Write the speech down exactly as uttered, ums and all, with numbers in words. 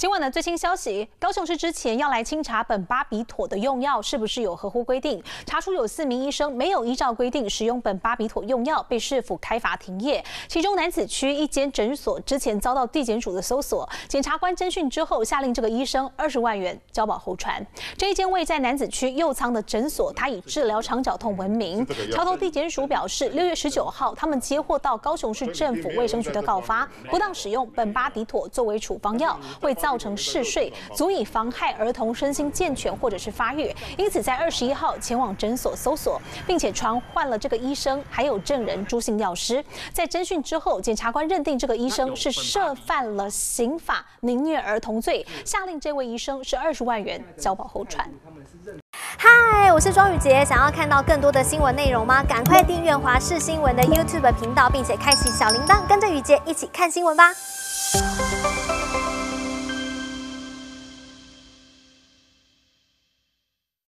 今晚的最新消息，高雄市之前要来清查苯巴比妥的用药是不是有合乎规定，查出有四名医生没有依照规定使用苯巴比妥用药，被市府开罚停业。其中楠梓区一间诊所之前遭到地检署的搜索，检察官侦讯之后下令这个医生二十万元交保候传。这一间位在楠梓区右仓的诊所，它以治疗肠绞痛闻名。桥头地检署表示，六月十九号他们接获到高雄市政府卫生局的告发，不当使用苯巴比妥作为处方药，会造成嗜睡，足以妨害儿童身心健全或者是发育，因此在二十一号前往诊所搜索，并且传唤了这个医生还有证人朱姓药师。在侦讯之后，检察官认定这个医生是涉犯了刑法凌虐儿童罪，下令这位医生是二十万元交保候传。 嗨，我是庄宇杰，想要看到更多的新闻内容吗？赶快订阅华视新闻的 YouTube 频道，并且开启小铃铛，跟着宇杰一起看新闻吧。